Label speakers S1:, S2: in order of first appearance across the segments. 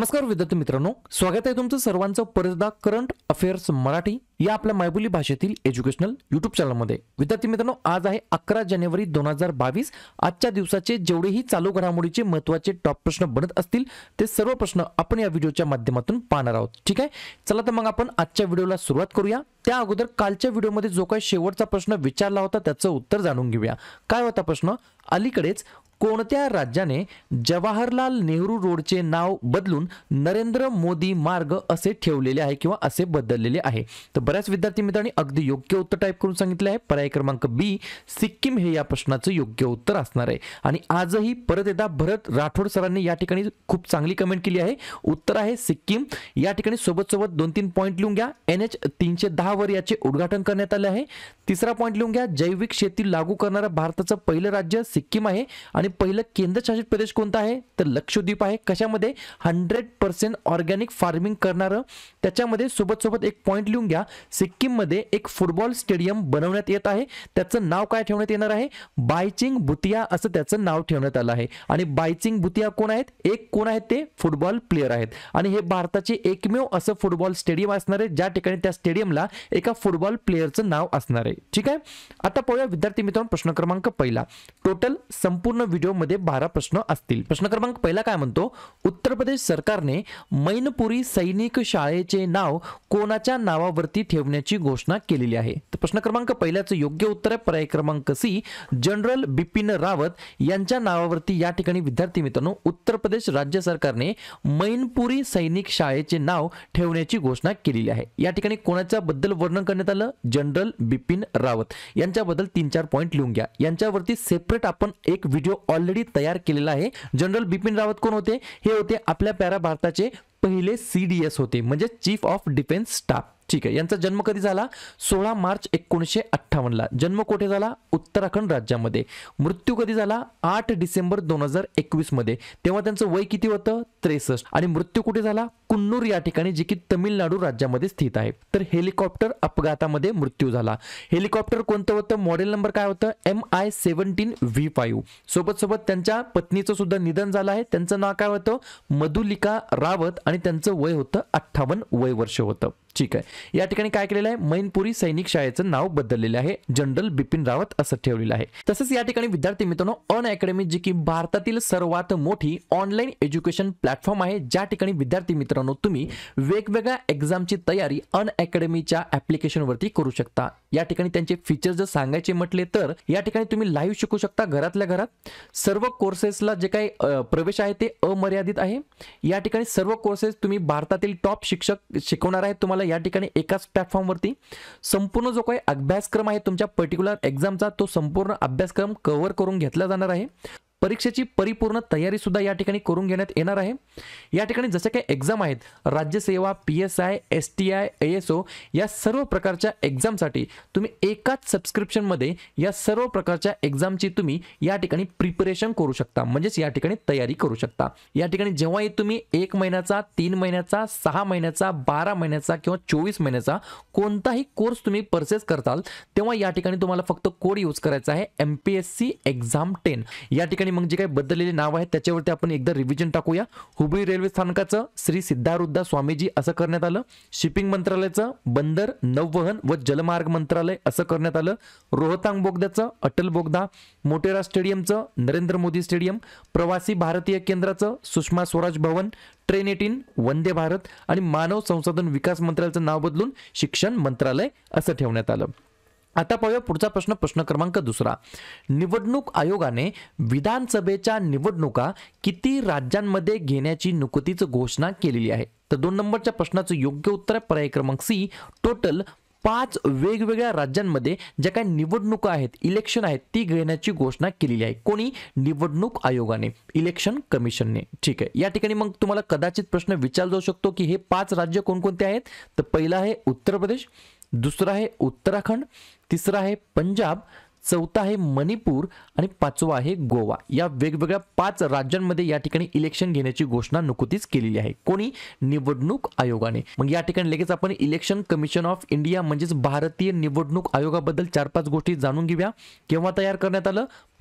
S1: नमस्कार विद्यार्थी मित्रांनो, स्वागत आहे तुमचं सर्वांचं परत एकदा करंट अफेअर्स मराठी या आपल्या मायबोली भाषेतील एज्युकेशनल यूट्यूब चॅनलमध्ये। विद्यार्थी मित्रांनो, आज आहे 11 जानेवारी 2022। आजच्या दिवसाचे जेवढेही चालू घडामोडीचे महत्त्वाचे टॉप प्रश्न बनत असतील ते सर्व प्रश्न आपण या व्हिडिओच्या माध्यमातून पाहणार आहोत। ठीक आहे, चला तर मग आपण आजच्या व्हिडिओला सुरुवात करूया। त्या अगोदर कालच्या व्हिडिओमध्ये जो काही शेवटचा प्रश्न विचारला होता त्याचं उत्तर जाणून घेऊया। काय होता प्रश्न? अलीकडेच कोणत्या राज्याने जवाहरलाल नेहरू रोडचे नाव बदलून नरेंद्र मोदी मार्ग असे ठेवलेले आहे किंवा असे बदललेले आहे? तर बऱ्याच विद्यार्थी मित्रांनी अगदी योग्य उत्तर टाइप करून सांगितले आहे। पर्याय क्रमांक बी सिक्कीम हे या प्रश्नाचं योग्य उत्तर असणार आहे। आणि आजही परत एकदा भरत राठोड सरांनी या ठिकाणी खूप चांगली कमेंट केली आहे। उत्तर आहे सिक्कीम। या ठिकाणी सोबत 2-3 पॉइंट लिहून घ्या। NH 310 वर याचे उद्घाटन करण्यात आले आहे। तिसरा पॉइंट लिहून घ्या, जैविक शेती लागू करणारं भारताचं पहिलं राज्य सिक्कीम आहे आणि पहिलं केंद्रशासित प्रदेश कोणता आहे? तर लक्षद्वीप आहे। कशामध्ये? 100% ऑर्गॅनिक फार्मिंग करणारं। त्याच्यामध्ये सोबत एक पॉइंट लिहून घ्या, सिक्कीम मध्ये एक फुटबॉल स्टेडियम बनवण्यात येत आहे। त्याचं नाव काय ठेवण्यात येणार आहे? बायचिंग भुतिया असं त्याचं नाव ठेवण्यात आलं आहे। आणि बायचिंग भुतिया कोण आहेत? कोण आहेत ते? फुटबॉल प्लेयर आहेत। आणि हे भारताचे एकमेव असं फुटबॉल स्टेडियम असणार आहे ज्या ठिकाणी त्या स्टेडियमला एका फुटबॉल प्लेयरचं नाव असणार आहे। ठीक आहे, आता पाहूया विद्यार्थी मित्रांनो प्रश्न क्रमांक पहिला। टोटल संपूर्ण व्हिडिओ मध्ये 12 प्रश्न असतील। प्रश्न क्रमांक पहिला काय म्हणतो? उत्तर प्रदेश सरकारने मैनपुरी सैनिक शाळेचे नाव कोणाच्या नावावरती ठेवण्याची घोषणा केलेली आहे? तर प्रश्न क्रमांक पहिल्याचं योग्य उत्तर आहे पर्याय क्रमांक सी, जनरल बिपिन रावत यांच्या नावावरती या ठिकाणी विद्यार्थी मित्रांनो उत्तर प्रदेश राज्य सरकारने मैनपुरी सैनिक शाळेचे नाव ठेवण्याची घोषणा केलेली आहे। या ठिकाणी कोणाच्या बद्दल वर्णन करण्यात आलं? जनरल बिपिन रावत यांच्याबद्दल 3-4 पॉइंट लिहून घ्या। यांच्यावरती सेपरेट आपण एक व्हिडिओ ऑलरेडी तयार केलेला आहे। जनरल बिपिन रावत कोण होते? हे होते आपल्या प्यारा भारताचे पहिले CDS होते, म्हणजे चीफ ऑफ डिफेन्स स्टाफ। ठीक आहे, यांचा जन्म कधी झाला? 16 मार्च 1958 ला। जन्म कुठे झाला? उत्तराखंड राज्यामध्ये। मृत्यू कधी झाला? 8 डिसेंबर 2021 मध्ये। तेव्हा त्यांचं वय किती होतं? 63। आणि मृत्यू कुठे झाला? कुन्नूर या ठिकाणी, जे की तमिळनाडू राज्यामध्ये स्थित आहे। तर हेलिकॉप्टर अपघातामध्ये मृत्यू झाला। हेलिकॉप्टर कोणतं होतं? मॉडेल नंबर काय होतं? MI-17V5। सोबत त्यांच्या पत्नीचं सुद्धा निधन झालं आहे। त्यांचं नाव काय होतं? मधुलिका रावत आणि त्यांचं वय होतं 58 वय वर्ष होतं। ठीक आहे, या ठिकाणी काय केलेलं आहे? मैनपुरी सैनिक शाळेचं नाव बदललेलं आहे, जनरल बिपिन रावत असं ठेवलेलं आहे। तसंच या ठिकाणी विद्यार्थी मित्रांनो अनअकॅडमी जी की भारतातील सर्वात मोठी ऑनलाईन एज्युकेशन प्लॅटफॉर्म आहे, ज्या ठिकाणी विद्यार्थी मित्रांनो तुम्ही वेगवेगळ्या एक्झामची तयारी अनअकॅडमीच्या ऍप्लिकेशन वरती करू शकता। या ठिकाणी त्यांचे फीचर्स जर सांगायचे म्हटले तर या ठिकाणी तुम्ही लाईव्ह शिकू शकता घरातल्या घरात। सर्व कोर्सेसला जे काही प्रवेश आहे ते अमर्यादित आहे। या ठिकाणी सर्व कोर्सेस तुम्ही भारतातील टॉप शिक्षक शिकवणार आहेत तुम्हाला या ठिकाणी एकाच प्लॅटफॉर्म वरती। संपूर्ण जो काही अभ्यासक्रम आहे तुमच्या पर्टिक्युलर एक्झामचा तो संपूर्ण अभ्यासक्रम कव्हर करून घेतला जाणार आहे। परीक्षेची परिपूर्ण तयारी सुद्धा या ठिकाणी करून घेण्यात येणार आहे। या ठिकाणी जसे काही एक्झाम आहेत राज्यसेवा, PSI, STI, ASO या सर्व प्रकारच्या एक्झामसाठी तुम्ही एकाच सबस्क्रिप्शन मध्ये या सर्व प्रकारच्या एक्झामची तुम्ही या ठिकाणी प्रिपरेशन करू शकता, म्हणजेच या ठिकाणी तयारी करू शकता। या ठिकाणी जेव्हाही तुम्ही 1 महिन्याचा, 3 महिन्याचा, 6 महिन्याचा, 12 महिन्याचा किंवा 24 महिन्याचा कोणताही कोर्स तुम्ही परचेस करताल तेव्हा या ठिकाणी तुम्हाला फक्त कोड यूज करायचा आहे MPSC एक्झाम 10। या ठिकाणी मग जे काही बदललेले नाव आहे त्याच्यावरती आपण एकदा रिव्हिजन टाकूया। हुबळी रेल्वे स्थानकाचं श्री सिद्धारुद्धा स्वामीजी असं करण्यात आलं। शिपिंग मंत्रालयाचं बंदर, नौवहन व जलमार्ग मंत्रालय असं करण्यात आलं। रोहतांग बोगद्याचं अटल बोगदा, मोटेरा स्टेडियमचं नरेंद्र मोदी स्टेडियम, प्रवासी भारतीय केंद्राचं सुषमा स्वराज भवन, ट्रेन 18 वंदे भारत आणि मानव संसाधन विकास मंत्रालयाचं नाव बदलून शिक्षण मंत्रालय असं ठेवण्यात आलं। आता पाहूया पुढचा प्रश्न, प्रश्न क्रमांक दुसरा। निवडणूक आयोगाने विधानसभेच्या निवडणुका किती राज्यांमध्ये घेण्याची नुकतीच घोषणा केलेली आहे? तर 2 नंबरच्या प्रश्नाचं योग्य उत्तर आहे पर्याय क्रमांक सी, टोटल 5 वेगवेगळ्या राज्यांमध्ये ज्या काही निवडणुका आहेत, इलेक्शन आहेत ती घेण्याची घोषणा केलेली आहे। कोणी? निवडणूक आयोगाने, इलेक्शन कमिशनने। ठीक आहे, या ठिकाणी मग तुम्हाला कदाचित प्रश्न विचारला जाऊ शकतो की हे 5 राज्य कोणकोणते आहेत? तर पहिलं आहे उत्तर प्रदेश, दुसरा आहे उत्तराखंड, तिसरा आहे पंजाब, चौथा आहे मणिपूर आणि पाचवा आहे गोवा। या वेगवेगळ्या 5 राज्यांमध्ये या ठिकाणी इलेक्शन घेण्याची घोषणा नुकतीच केलेली आहे। कोणी? निवडणूक आयोगाने। मग या ठिकाणी लगेच आपण इलेक्शन कमिशन ऑफ इंडिया म्हणजेच भारतीय निवडणूक आयोगाबद्दल 4-5 गोष्टी जाणून घेऊया। केव्हा तयार करण्यात आलं?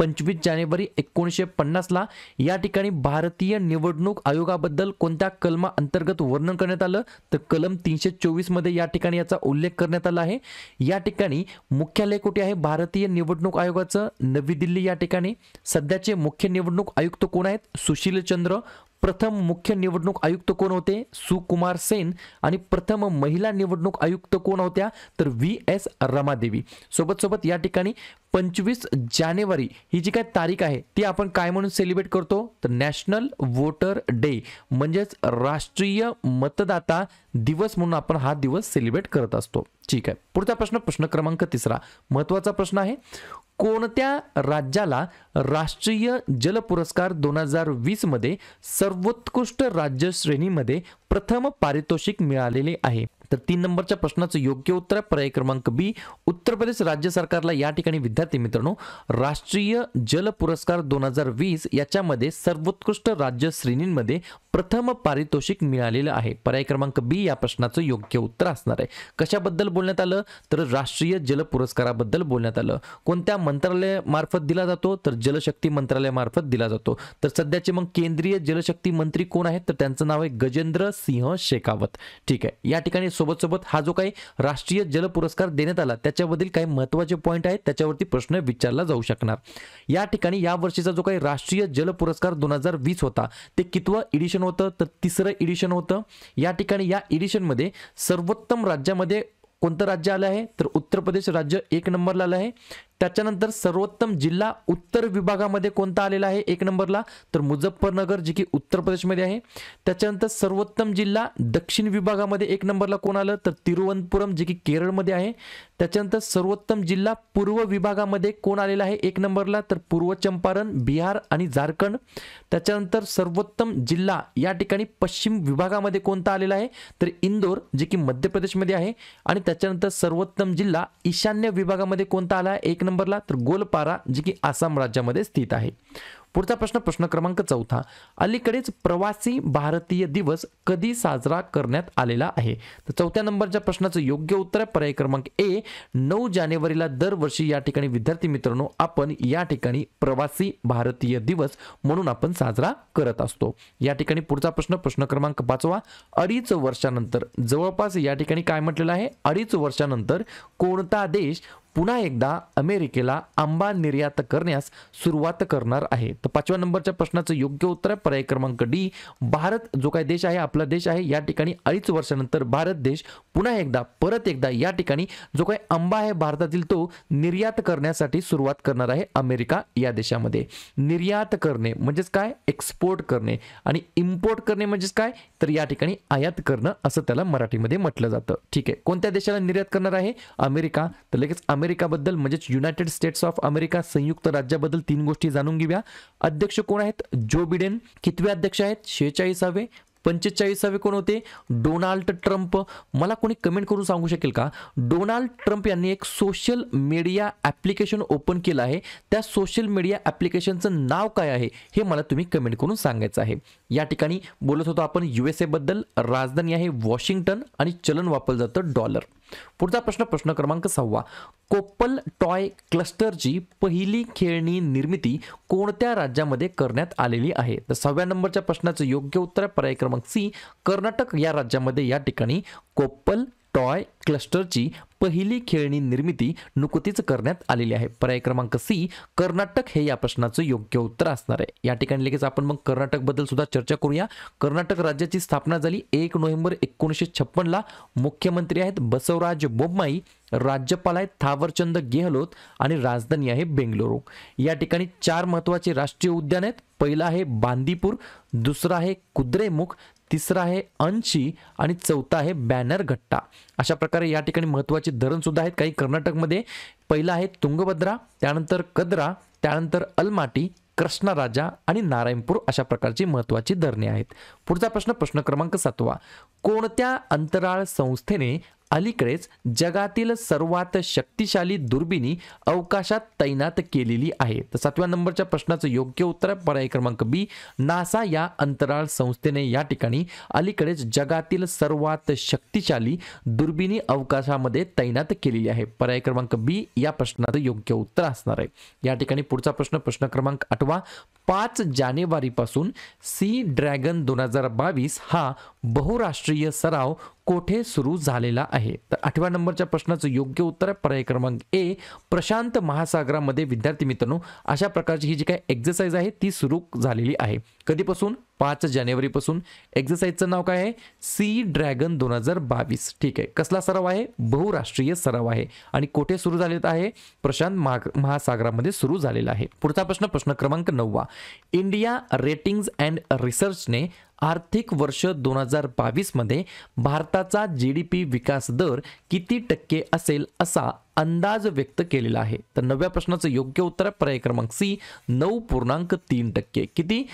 S1: 25 जानेवारी 1950 ला या ठिकाणी भारतीय निवडणूक आयोगाबद्दल कोणत्या कलमा अंतर्गत वर्णन करण्यात आलं, तर कलम 324 मध्ये या ठिकाणी याचा उल्लेख करण्यात आला आहे। या ठिकाणी मुख्यालय कुठे आहे भारतीय निवडणूक आयोगाचं, नवी दिल्ली या ठिकाणी। सध्याचे मुख्य निवडणूक आयुक्त कोण आहेत, सुशील चंद्र। प्रथम मुख्य निवडणूक आयुक्त कोण होते, सुकुमार सेन। आणि प्रथम महिला निवडणूक आयुक्त कोण होत्या, तर VS रमादेवी। सोबत सोबत या ठिकाणी 25 जानेवारी ही जी काय तारीख आहे ती आपण काय म्हणून सेलिब्रेट करतो, तर नॅशनल वोटर डे म्हणजेच राष्ट्रीय मतदाता दिवस म्हणून आपण हा दिवस सेलिब्रेट करत असतो। ठीक आहे, पुढचा प्रश्न, प्रश्न क्रमांक 3 महत्त्वाचा प्रश्न आहे। कोणत्या राज्याला राष्ट्रीय जल पुरस्कार 2020 मध्ये सर्वोत्कृष्ट राज्य श्रेणीमध्ये प्रथम पारितोषिक मिळालेले आहे, तर 3 नंबरच्या प्रश्नाचं योग्य उत्तर पर्याय क्रमांक बी, उत्तर प्रदेश राज्य सरकारला या ठिकाणी विद्यार्थी मित्रांनो राष्ट्रीय जल पुरस्कार 2020 याच्यामध्ये सर्वोत्कृष्ट राज्य श्रेणींमध्ये प्रथम पारितोषिक मिळालेलं आहे। पर्याय क्रमांक बी या प्रश्नाचं योग्य उत्तर असणार आहे। कशाबद्दल बोलण्यात आलं, तर राष्ट्रीय जल पुरस्काराबद्दल बोलण्यात आलं। कोणत्या मंत्रालयामार्फत दिला जातो, तर जलशक्ती मंत्रालयामार्फत दिला जातो। तर सध्याचे मग केंद्रीय जलशक्ती मंत्री कोण आहेत, तर त्यांचं नाव आहे गजेंद्र सिंह शेखावत। ठीक आहे, या ठिकाणी सोबत सोबत हा जो काही राष्ट्रीय जल पुरस्कार देण्यात आला त्याच्याबद्दल काही महत्त्वाचे पॉइंट आहेत, त्याच्यावरती प्रश्न विचारला जाऊ शकणार। या ठिकाणी या वर्षीचा जो काही राष्ट्रीय जल पुरस्कार 2020 होता ते कितवं एडिशन होतं, तर 3रं एडिशन होतं। या ठिकाणी या एडिशन मध्ये सर्वोत्तम राज्यामध्ये कोणतं राज्य आलं आहे, तर उत्तर प्रदेश राज्य 1 नंबरला आलं आहे। त्याच्यानंतर सर्वोत्तम जिल्हा उत्तर विभागामध्ये कोणता आलेला आहे 1 नंबरला, तर मुझफ्फरनगर जे की उत्तर प्रदेशमध्ये आहे। त्याच्यानंतर सर्वोत्तम जिल्हा दक्षिण विभागामध्ये 1 नंबरला कोण आलं, तर तिरुवनंतपुरम जे की केरळमध्ये आहे। त्याच्यानंतर सर्वोत्तम जिल्हा पूर्व विभागामध्ये कोण आलेला आहे 1 नंबरला, तर पूर्व चंपारण बिहार आणि झारखंड। त्याच्यानंतर सर्वोत्तम जिल्हा या ठिकाणी पश्चिम विभागामध्ये कोणता आलेला आहे, तर इंदोर जे की मध्य प्रदेशमध्ये आहे। आणि त्याच्यानंतर सर्वोत्तम जिल्हा ईशान्य विभागामध्ये कोणता आला आहे 1 नंबरला, तर गोलपारा जे की आसाम राज्यामध्ये स्थित आहे। पुढचा प्रश्न, प्रश्न क्रमांक 4 अलीकडेच प्रवासी भारतीय दिवस कधी साजरा करण्यात आलेला आहे, तर 4थ्या नंबरच्या प्रश्नाचं योग्य उत्तर आहे पर्याय क्रमांक ए, 9 जानेवारीला दरवर्षी या ठिकाणी विद्यार्थी मित्रांनो आपण या ठिकाणी प्रवासी भारतीय दिवस म्हणून आपण साजरा करत असतो। या ठिकाणी पुढचा प्रश्न, प्रश्न क्रमांक 5 2.5 वर्षानंतर, जवळपास या ठिकाणी काय म्हटलेलं आहे 2.5 वर्षानंतर कोणता देश पुन्हा एकदा अमेरिकेला आंबा निर्यात करण्यास सुरुवात करणार आहे, तर 5व्या नंबरच्या प्रश्नाचं योग्य उत्तर आहे पर्याय क्रमांक डी, भारत जो काही देश आहे आपला देश आहे या ठिकाणी 2.5 वर्षानंतर भारत देश पुन्हा एकदा परत एकदा या ठिकाणी जो काही आंबा आहे भारतातील तो निर्यात करण्यासाठी सुरुवात करणार आहे अमेरिका या देशामध्ये। निर्यात करणे म्हणजेच काय, एक्सपोर्ट करणे, आणि इम्पोर्ट करणे म्हणजेच काय, तर या ठिकाणी आयात करणं असं त्याला मराठीमध्ये म्हटलं जातं। ठीक आहे, कोणत्या देशाला निर्यात करणार आहे, अमेरिका। तर लगेच अमेरिकाबद्दल म्हणजेच युनायटेड स्टेट्स ऑफ अमेरिका संयुक्त राज्याबद्दल 3 गोष्टी जाणून घेऊया। अध्यक्ष कोण आहेत, जो बिडेन। कितवे अध्यक्ष आहेत, 46वे। 45वे कोण होते, डोनाल्ड ट्रम्प। मला कोणी कमेंट करून सांगू शकेल का, डोनाल्ड ट्रम्प यांनी एक सोशल मीडिया ॲप्लिकेशन ओपन केलं आहे, त्या सोशल मीडिया ॲप्लिकेशनचं नाव काय आहे हे मला तुम्ही कमेंट करून सांगायचं आहे। या ठिकाणी बोलत होतो आपण USA बद्दल, राजधानी आहे वॉशिंग्टन आणि चलन वापरलं जातं डॉलर। पुढचा प्रश्न, प्रश्न क्रमांक 6 कोप्पल टॉय क्लस्टरची पहिली खेळणी निर्मिती कोणत्या राज्यामध्ये करण्यात आलेली आहे, तर 6व्या नंबरच्या प्रश्नाचं योग्य उत्तर आहे पर्याय क्रमांक सी, कर्नाटक या राज्यामध्ये या ठिकाणी कोप्पल टॉय क्लस्टरची पहिली खेळणी निर्मिती नुकतीच करण्यात आलेली आहे। पर्याय क्रमांक सी, कर्नाटक हे या प्रश्नाचं योग्य उत्तर असणार आहे। या ठिकाणी लगेच आपण मग कर्नाटक बद्दल सुद्धा चर्चा करूया। कर्नाटक राज्याची स्थापना झाली 1 नोव्हेंबर 1956 ला। मुख्यमंत्री आहेत बसवराज बोम्माई, राज्यपाल आहेत थावरचंद गेहलोत आणि राजधानी आहे बेंगलुरू। या ठिकाणी 4 महत्त्वाचे राष्ट्रीय उद्यान आहेत। पहिला आहे बांदीपूर, दुसरा आहे कुद्रेमुख, तिसरा आहे अंशी आणि चौथा आहे बॅनरघट्टा। अशा प्रकारे या ठिकाणी महत्त्वाचे धरण सुद्धा आहेत काही कर्नाटकमध्ये। पहिला आहे तुंगभद्रा, त्यानंतर कद्रा, त्यानंतर अलमाटी, कृष्णा राजा आणि नारायणपूर अशा प्रकारची महत्त्वाची धरणे आहेत। पुढचा प्रश्न, प्रश्न क्रमांक 7 कोणत्या अंतराळ संस्थेने अलीकडेच जगातील सर्वात शक्तिशाली दुर्बिणी अवकाशात तैनात केलेली आहे? तर 7व्या नंबरच्या प्रश्नाचं योग्य उत्तर आहे पर्याय क्रमांक बी, नासा या अंतराळ संस्थेने या ठिकाणी अलीकडेच जगातील सर्वात शक्तिशाली दुर्बिणी अवकाशामध्ये तैनात केलेली आहे. पर्याय क्रमांक बी या प्रश्नाचं योग्य उत्तर असणार आहे. या ठिकाणी पुढचा प्रश्न क्रमांक 8वा, 5 जानेवारीपासून सी ड्रॅगन 2022 हा बहुराष्ट्रीय सराव कोठे सुरू झालेला आहे? तर 8व्या नंबरच्या प्रश्नाचं योग्य उत्तर आहे पर्याय क्रमांक ए, प्रशांत महासागरामध्ये. विद्यार्थी मित्रांनो, अशा प्रकारची ही जी काही एक्सरसाइज आहे ती सुरू झालेली आहे. कधीपासून? 5 जानेवारीपासून. एक्सरसाइजचं नाव काय आहे? Sea dragon 2022. ठीक आहे. कसला सराव आहे? बहुराष्ट्रीय सराव आहे आणि कोठे सुरू झालेला आहे? प्रशांत महासागरामध्ये सुरू झालेला आहे. पुढचा प्रश्न क्रमांक 9वा, इंडिया रेटिंग्स अँड रिसर्चने आर्थिक वर्ष 2022 मध्ये भारताचा जीडीपी विकास दर किती टक्के असेल असा अंदाज व्यक्त केलेला आहे? तर 9व्या प्रश्नाचं योग्य उत्तर आहे पर्याय क्रमांक सी, 9.3%. किती?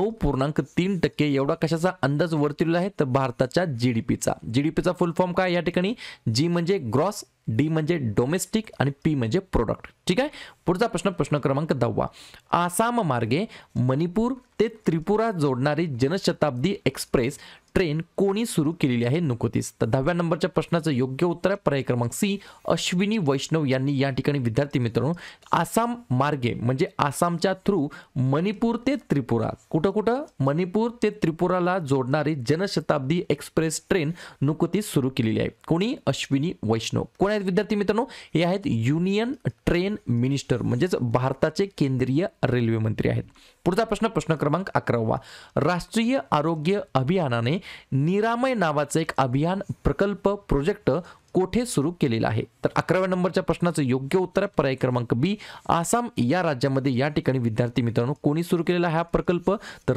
S1: 9.3% एवढा कशाचा अंदाज वर्तवलेला आहे? तर भारताच्या जीडीपीचा. जीडीपीचा फुल फॉर्म काय या ठिकाणी? जी म्हणजे ग्रॉस, डी म्हणजे डोमेस्टिक आणि पी म्हणजे प्रोडक्ट. ठीक आहे. पुढचा प्रश्न क्रमांक 10वा, आसाम मार्गे मणिपूर ते त्रिपुरा जोडणारी जनशताब्दी एक्सप्रेस ट्रेन कोणी सुरू केलेली आहे? नुकतीच. तर 10व्या नंबरच्या प्रश्नाचं योग्य उत्तर आहे पर्याय क्रमांक सी, अश्विनी वैष्णव यांनी या ठिकाणी विद्यार्थी मित्रांनो आसाम मार्गे म्हणजे आसामच्या थ्रू मणिपूर ते त्रिपुरा, कुठं मणिपूर ते त्रिपुराला जोडणारी जनशताब्दी एक्सप्रेस ट्रेन नुकतीच सुरू केलेली आहे. कोणी? अश्विनी वैष्णव. कोण आहेत विद्यार्थी मित्रांनो? हे आहेत युनियन ट्रेन मिनिस्टर म्हणजेच भारताचे केंद्रीय रेल्वे मंत्री आहेत. पुढचा प्रश्न क्रमांक 11वा, राष्ट्रीय आरोग्य अभियानाने निरामय नावाचं एक अभियान प्रकल्प प्रोजेक्ट कोठे सुरू केलेला आहे? तर 11व्या नंबरच्या प्रश्नाचं योग्य उत्तर आहे पर्याय क्रमांक बी, आसाम या राज्यामध्ये या ठिकाणी विद्यार्थी मित्रांनो कोणी सुरू केलेला हा प्रकल्प? तर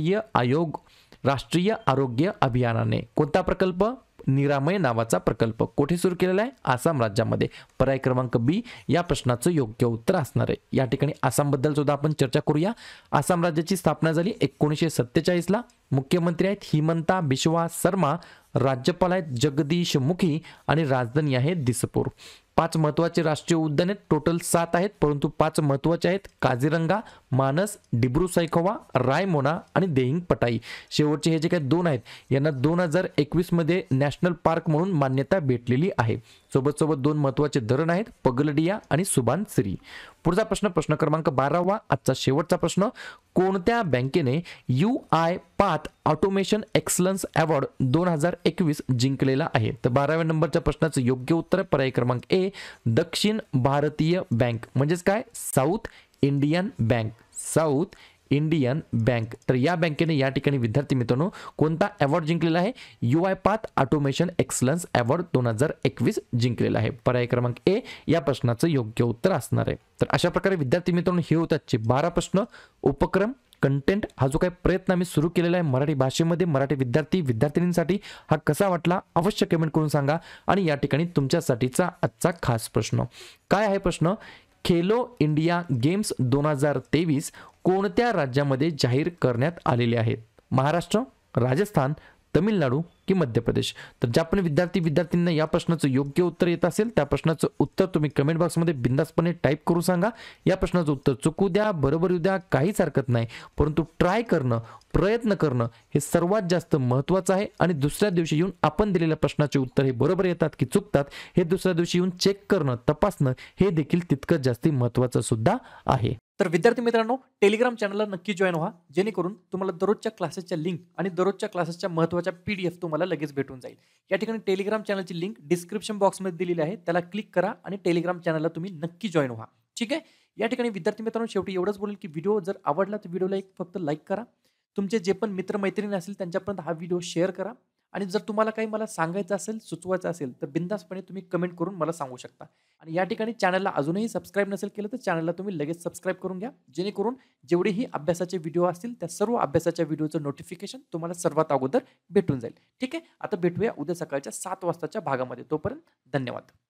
S1: राष्ट्रीय आरोग्य अभियानाने. कोणता प्रकल्प? निरामय नावाचा प्रकल्प. कोठे सुरू केलेला आहे? आसाम राज्यामध्ये. पर्याय क्रमांक बी या प्रश्नाचं योग्य उत्तर असणार आहे. या ठिकाणी आसाम बद्दल सुद्धा आपण चर्चा करूया. आसाम राज्याची स्थापना झाली 1947 ला. मुख्यमंत्री आहेत हिमंता बिश्वा शर्मा, राज्यपाल आहेत जगदीश मुखी आणि राजधानी आहे दिसपूर. 5 महत्वाचे राष्ट्रीय उद्यान आहेत, टोटल 7 आहेत परंतु 5 महत्वाचे आहेत. काझीरंगा, मानस, डिब्रू सैखोवा, रायमोना आणि देहिंग पटाई. शेवटचे हे जे काही 2 आहेत यांना 2021 मध्ये नॅशनल पार्क म्हणून मान्यता भेटलेली आहे. सोबत 2 महत्वाचे धरण आहेत, पगलडिया आणि सुबानसिरी. पुढचा प्रश्न क्रमांक 12वा, आजचा शेवटचा प्रश्न, कोणत्या बँकेने UI path automation excellence award 2021 जिंकलेला आहे? तर 12व्या नंबरच्या प्रश्नाचं योग्य उत्तर पर्याय क्रमांक ए, दक्षिण भारतीय बँक म्हणजेच काय? South Indian bank. South Indian bank. तर या बँकेने या ठिकाणी विद्यार्थी मित्रांनो कोणता अवॉर्ड जिंकलेला आहे? UI path automation excellence award 2021 जिंकलेला आहे. पर्याय क्रमांक ए या प्रश्नाचं योग्य उत्तर असणार आहे. तर अशा प्रकारे विद्यार्थी मित्रांनो हे होतात 12 प्रश्न. उपक्रम कंटेंट हा जो काही प्रयत्न आम्ही सुरू केलेला आहे मराठी भाषेमध्ये मराठी विद्यार्थ्यांसाठी हा कसा वाटला अवश्य कमेंट करून सांगा. आणि या ठिकाणी तुमच्यासाठीचा आजचा खास प्रश्न काय आहे? प्रश्न, खेलो इंडिया गेम्स 2023 कोणत्या राज्यामध्ये जाहीर करण्यात आलेले आहेत? महाराष्ट्र, राजस्थान, तमिळनाडू की मध्य प्रदेश? तर ज्या पण विद्यार्थ्यांना या प्रश्नाचं योग्य उत्तर येत असेल त्या प्रश्नाचं उत्तर तुम्ही कमेंट बॉक्समध्ये बिंदासपणे टाईप करून सांगा. या प्रश्नाचं उत्तर चुकू द्या, बरोबर येऊ द्या, काहीच हरकत नाही, परंतु ट्राय करणं, प्रयत्न करणं हे सर्वात जास्त महत्त्वाचं आहे. आणि दुसऱ्या दिवशी येऊन आपण दिलेल्या प्रश्नाचे उत्तर हे बरोबर येतात की चुकतात हे दुसऱ्या दिवशी येऊन चेक करणं, तपासणं हे देखील तितकंच जास्त महत्त्वाचं सुद्धा आहे. तर विद्यार्थी मित्रांनो टेलिग्राम चॅनलला नक्की जॉईन व्हा, जेणेकरून तुम्हाला दररोजच्या क्लासेसच्या लिंक आणि दररोजच्या क्लासेसच्या महत्त्वाच्या PDF तुम्हाला लगेच भेटून जाईल. या ठिकाणी टेलिग्राम चॅनलची लिंक डिस्क्रिप्शन बॉक्समध्ये दिलेली आहे, त्याला क्लिक करा आणि टेलिग्राम चॅनलला तुम्ही नक्की जॉईन व्हा. ठीक आहे. या ठिकाणी विद्यार्थी मित्रांनो शेवटी एवढंच बोलेल की व्हिडिओ जर आवडला तर व्हिडिओला फक्त लाईक करा. तुमचे जे पण मित्रमैत्रिणी असतील त्यांच्यापर्यंत हा व्हिडिओ शेअर करा. आणि जर तुम्हाला काही मला सांगायचं असेल, सुचवायचं असेल तर बिंदासपणे तुम्ही कमेंट करून मला सांगू शकता. आणि या ठिकाणी चॅनलला अजूनही सबस्क्राईब नसेल केलं तर चॅनलला तुम्ही लगेच सबस्क्राईब करून घ्या, जेणेकरून जेवढेही अभ्यासाचे व्हिडिओ असतील त्या सर्व अभ्यासाच्या व्हिडिओचं नोटिफिकेशन तुम्हाला सर्वात अगोदर भेटून जाईल. ठीक आहे. आता भेटूया उद्या सकाळच्या 7 वाजताच्या भागामध्ये. तोपर्यंत धन्यवाद.